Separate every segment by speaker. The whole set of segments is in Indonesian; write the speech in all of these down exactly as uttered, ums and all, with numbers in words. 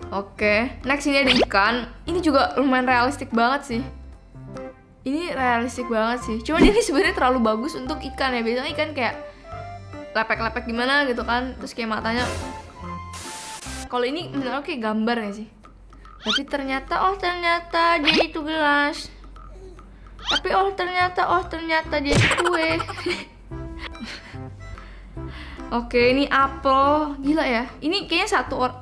Speaker 1: Oke, next ini ada ikan. Ini juga lumayan realistik banget sih. Ini realistik banget sih. Cuman ini sebenarnya terlalu bagus untuk ikan ya. Biasanya ikan kayak lepek-lepek gimana gitu kan. Terus kayak matanya. Kalau ini menurut aku kayak gambar ya sih. Tapi ternyata, oh ternyata dia itu gelas. Tapi oh ternyata, oh ternyata dia itu kue. Oke, ini apel. Gila ya. Ini kayaknya satu orang.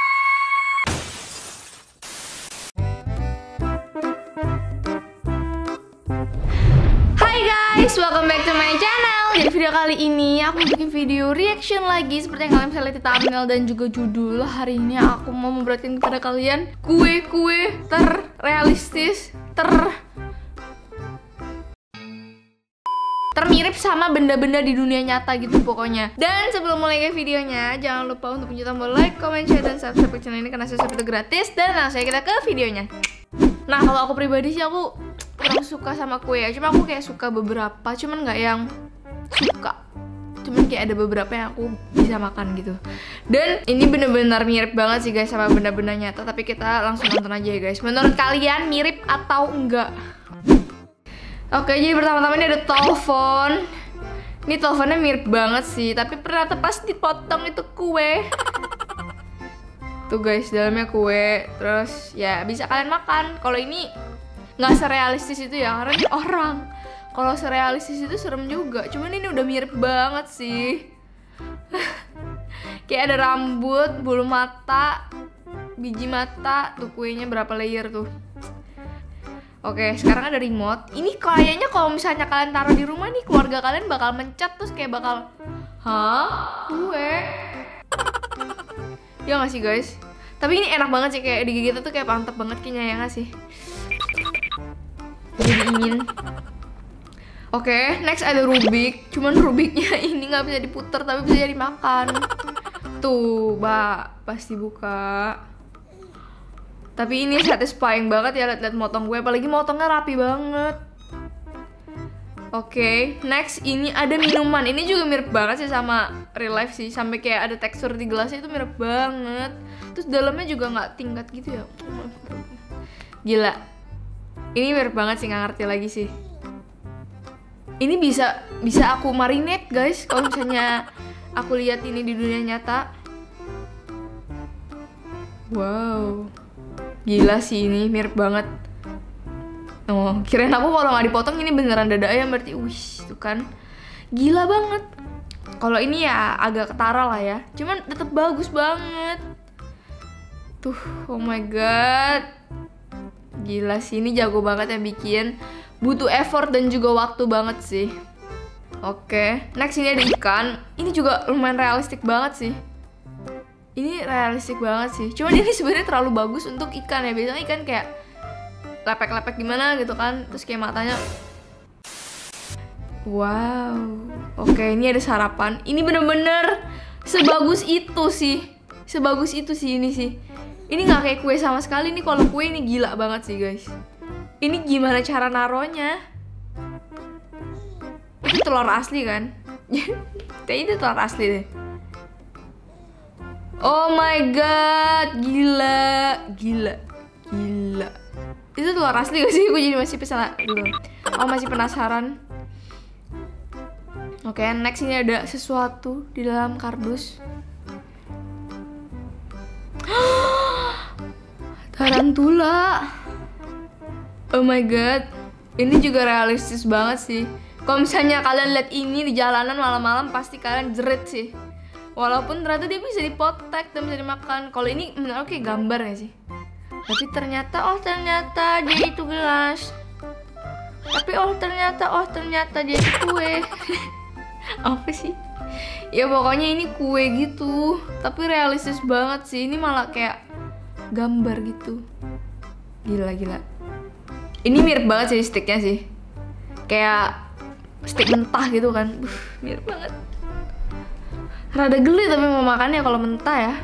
Speaker 1: Hai guys, welcome back to my channel. Jadi video kali ini aku bikin video reaction lagi. Seperti yang kalian bisa lihat di thumbnail dan juga judul. Hari ini aku mau memperhatikan kepada kalian kue-kue terrealistis, ter termirip sama benda-benda di dunia nyata gitu pokoknya. Dan sebelum mulai ke videonya, jangan lupa untuk pencet tombol like, comment, share, dan subscribe channel ini karena subscribe itu gratis. Dan langsung aja kita ke videonya. Nah, kalau aku pribadi sih aku kurang suka sama kue ya. Cuma aku kayak suka beberapa, cuman nggak yang suka. Cuman kayak ada beberapa yang aku bisa makan gitu. Dan ini bener-bener mirip banget sih guys sama benda-benda nyata. Tapi kita langsung nonton aja ya guys. Menurut kalian mirip atau enggak? Oke, jadi pertama-tama ini ada telepon. Ini teleponnya mirip banget sih, tapi ternyata pas dipotong itu kue. Tuh guys, dalamnya kue. Terus ya bisa kalian makan. Kalau ini nggak serealistis itu ya, karena ini orang. Kalau serealistis itu serem juga. Cuman ini udah mirip banget sih. Kayak ada rambut, bulu mata, biji mata. Tuh kuenya berapa layer tuh. Oke, sekarang ada remote. Ini kayaknya kalau misalnya kalian taruh di rumah nih, keluarga kalian bakal mencet terus kayak bakal, hah? Kue? Ya nggak sih guys? Tapi ini enak banget sih, kayak digigit tuh kayak mantep banget kayaknya, ya nggak sih? Jadi ingin. Oke, next ada Rubik. Cuman Rubiknya ini nggak bisa diputer tapi bisa jadi makan. Tuh, Mbak, pasti buka. Tapi ini satisfying banget ya liat-liat motong gue, apalagi motongnya rapi banget. Oke, okay, next ini ada minuman. Ini juga mirip banget sih sama real life sih, sampai kayak ada tekstur di gelasnya itu mirip banget. Terus dalamnya juga nggak tingkat gitu ya. Gila. Ini mirip banget sih, nggak ngerti lagi sih. Ini bisa bisa aku marinate guys kalau misalnya aku lihat ini di dunia nyata. Wow. Gila sih, ini mirip banget. Oh, kirain aku kalau nggak dipotong ini beneran dada ayam, berarti wih, tuh kan. Gila banget. Kalau ini ya agak ketara lah ya. Cuman tetap bagus banget. Tuh, oh my god. Gila sih, ini jago banget ya bikin. Butuh effort dan juga waktu banget sih. Oke, next ini ada ikan. Ini juga lumayan realistik banget sih. Ini realistik banget sih. Cuman ini sebenarnya terlalu bagus untuk ikan ya. Biasanya ikan kayak lepek-lepek gimana gitu kan. Terus kayak matanya. Wow. Oke, ini ada sarapan. Ini bener-bener sebagus itu sih. Sebagus itu sih ini sih. Ini nggak kayak kue sama sekali. Ini kalau kue ini gila banget sih guys. Ini gimana cara naronya? Itu telur asli kan? Kayaknya itu telur asli deh. Oh my god, gila, gila, gila. Itu telur asli gak sih? Gue jadi masih penasaran dulu. Oh, masih penasaran. Oke, okay, next ini ada sesuatu di dalam kardus. Tarantula. Oh my god, ini juga realistis banget sih. Kalau misalnya kalian lihat ini di jalanan malam-malam, pasti kalian jerit sih. Walaupun ternyata dia bisa dipotek dan bisa dimakan. Kalau ini menurut aku kayak gambar ya sih. Tapi ternyata, oh ternyata dia itu gelas. Tapi oh ternyata, oh ternyata dia itu kue. Apa sih? Ya pokoknya ini kue gitu. Tapi realistis banget sih. Ini malah kayak gambar gitu. Gila, gila. Ini mirip banget sih sticknya sih. Kayak stick mentah gitu kan. Uh, mirip banget. Rada geli tapi mau makannya kalau mentah ya.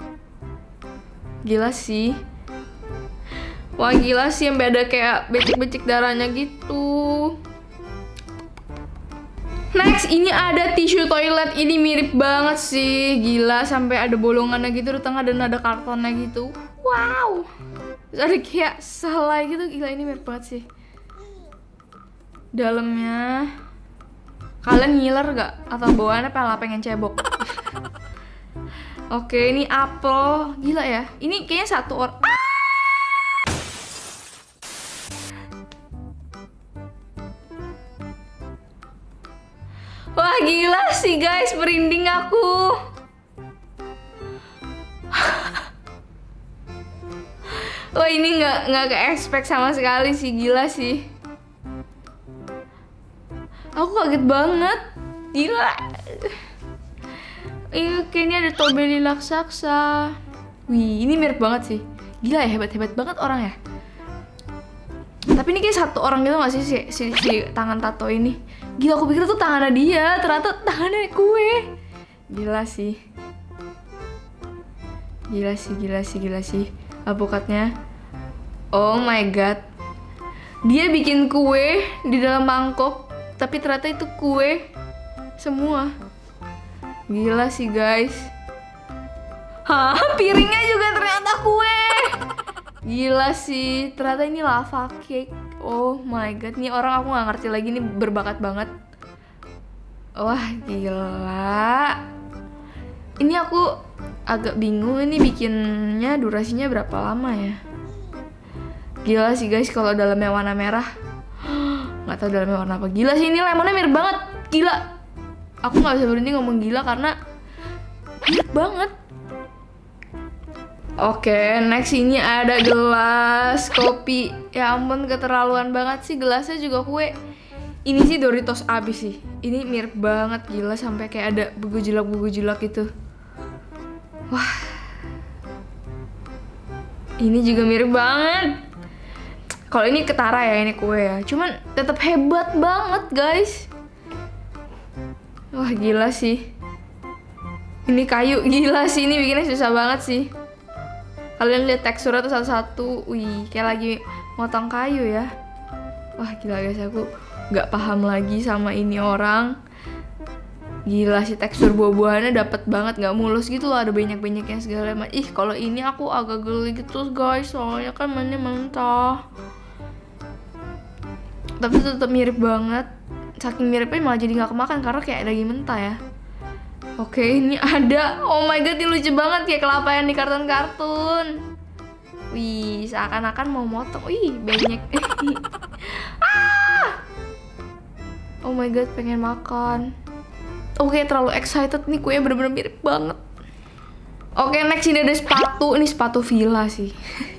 Speaker 1: Gila sih. Wah gila sih, sampai ada kayak becek-becek darahnya gitu. Next ini ada tisu toilet. Ini mirip banget sih. Gila, sampai ada bolongannya gitu di tengah dan ada kartonnya gitu. Wow. Terus ada kayak selai gitu, gila ini mirip banget sih. Dalamnya kalian ngiler gak? Atau bawaannya pala pengen cebok? Oke, ini apel. Gila ya. Ini kayaknya satu orang. Ah! Wah, gila sih guys, merinding aku. Wah, ini nggak nggak ke expect sama sekali sih, gila sih. Aku kaget banget, gila. Iya, kayaknya ada Tobeli raksasa. Wih, ini mirip banget sih. Gila ya, hebat-hebat banget orang ya. Tapi ini kayak satu orang gitu gak sih si, si, si tangan tato ini. Gila, aku pikir tuh tangannya dia, ternyata tangannya kue. Gila sih. Gila sih, gila sih, gila sih. Alpukatnya. Oh my god. Dia bikin kue di dalam mangkok, tapi ternyata itu kue semua. Gila sih guys. Hah, piringnya juga ternyata kue. Gila sih, ternyata ini lava cake. Oh my god, nih orang aku gak ngerti lagi, nih berbakat banget. Wah gila. Ini aku agak bingung, ini bikinnya durasinya berapa lama ya. Gila sih guys, kalau dalamnya warna merah. Gak tahu dalamnya warna apa. Gila sih, ini lemonnya mirip banget. Gila. Aku gak bisa berhenti ngomong gila karena mirip banget. Oke, next ini ada gelas kopi. Ya ampun, keterlaluan banget sih, gelasnya juga kue. Ini sih Doritos abis sih. Ini mirip banget, gila, sampai kayak ada begujulak-begujulak gitu. Wah. Ini juga mirip banget. Kalau ini ketara ya, ini kue ya. Cuman tetap hebat banget, guys. Wah, gila sih. Ini kayu, gila sih, ini bikinnya susah banget sih. Kalian lihat teksturnya tuh satu-satu, wih, kayak lagi motong kayu ya. Wah gila guys, aku nggak paham lagi sama ini orang. Gila sih, tekstur buah-buahannya dapet banget, nggak mulus gitu loh, ada banyak-banyaknya segala macam. Ih, kalau ini aku agak geli gitu guys, soalnya kan mainnya mentah. Tapi tetap mirip banget. Saking miripnya malah jadi nggak kemakan karena kayak daging mentah ya. Oke, ini ada. Oh my god, ini lucu banget kayak kelapa yang di kartun-kartun. Wih, seakan-akan mau motong. Wih, banyak. Ah! Oh my god, pengen makan. Oke, terlalu excited nih, kuenya bener-bener mirip banget. Oke, next ini ada sepatu. Ini sepatu Fila sih.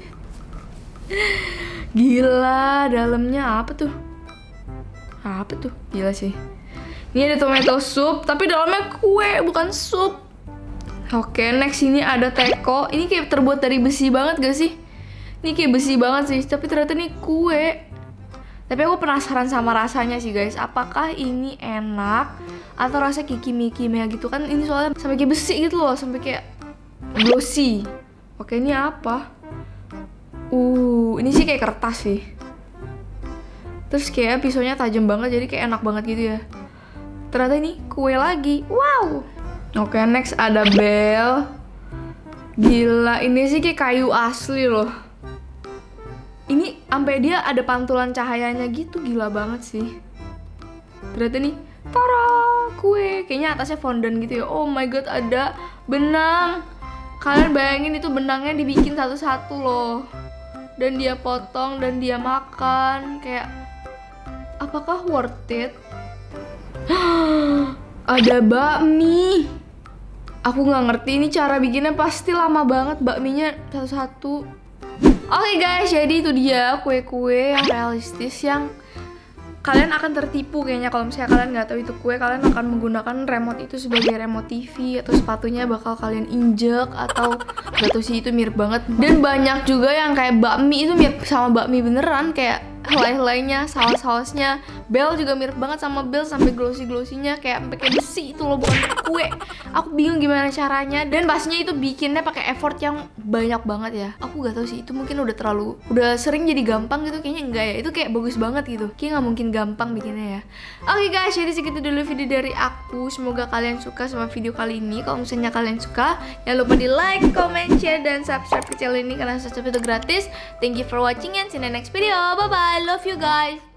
Speaker 1: Gila, dalamnya apa tuh? Apa tuh? Gila sih. Ini ada tomato soup, tapi dalamnya kue, bukan sup. Oke, next ini ada teko. Ini kayak terbuat dari besi banget gak sih? Ini kayak besi banget sih, tapi ternyata ini kue. Tapi aku penasaran sama rasanya sih guys. Apakah ini enak? Atau rasa kiki-mikimnya gitu kan? Ini soalnya sampai kayak besi gitu loh, sampai kayak glossy. Oke, ini apa? Uh, ini sih kayak kertas sih. Terus kayak pisaunya tajam banget, jadi kayak enak banget gitu ya. Ternyata ini kue lagi. Wow. Oke, next ada bel. Gila, ini sih kayak kayu asli loh. Ini sampai dia ada pantulan cahayanya gitu, gila banget sih. Ternyata nih, tara, kue. Kayaknya atasnya fondant gitu ya. Oh my god, ada benang. Kalian bayangin itu benangnya dibikin satu-satu loh. Dan dia potong dan dia makan. Kayak, apakah worth it? Ada bakmi. Aku nggak ngerti ini cara bikinnya, pasti lama banget bakminya satu-satu. Oke guys, jadi itu dia kue-kue yang realistis yang kalian akan tertipu kayaknya kalau misalnya kalian nggak tahu itu kue. Kalian akan menggunakan remote itu sebagai remote T V, atau sepatunya bakal kalian injek, atau gak tahu sih, itu mirip banget. Dan banyak juga yang kayak bakmi itu mirip sama bakmi beneran, kayak helai-helainya, saus-sausnya. Bel juga mirip banget sama Bel, sampai glossy-glossinya kayak sampai kayak besi itu loh, bukan kue. Aku bingung gimana caranya, dan pastinya itu bikinnya pakai effort yang banyak banget ya. Aku gak tahu sih, itu mungkin udah terlalu udah sering jadi gampang gitu, kayaknya enggak ya. Itu kayak bagus banget gitu, kayaknya nggak mungkin gampang bikinnya ya. Oke guys, jadi segitu dulu video dari aku. Semoga kalian suka sama video kali ini. Kalau misalnya kalian suka, jangan lupa di like, comment, share, dan subscribe ke channel ini karena subscribe itu gratis. Thank you for watching and see you in the next video. Bye bye, love you guys.